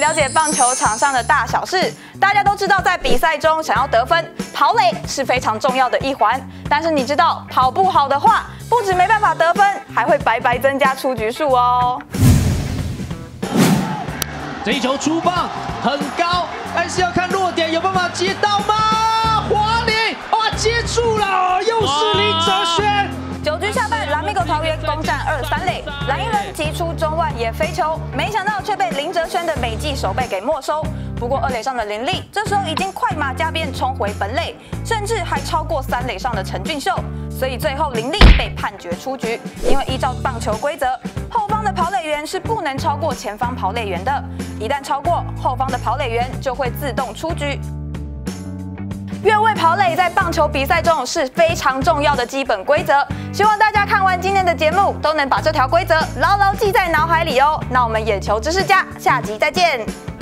了解棒球场上的大小事。大家都知道，在比赛中想要得分，跑垒是非常重要的一环。但是你知道，跑不好的话，不止没办法得分，还会白白增加出局数哦。 这一球出棒很高，但是要看落点有办法接到吗？华联哇，接住了，又是林哲轩。 9局下半，蓝米狗桃园攻占2-3垒，蓝鹰人击出中外野飞球，没想到却被林哲轩的美技手背给没收。不过2垒上的林立这时候已经快马加鞭冲回本垒，甚至还超过3垒上的陈俊秀，所以最后林立被判决出局。因为依照棒球规则，后方的跑垒员是不能超过前方跑垒员的，一旦超过，后方的跑垒员就会自动出局。 越位跑垒在棒球比赛中是非常重要的基本规则，希望大家看完今天的节目都能把这条规则牢牢记在脑海里哦。那我们野球知识家下集再见。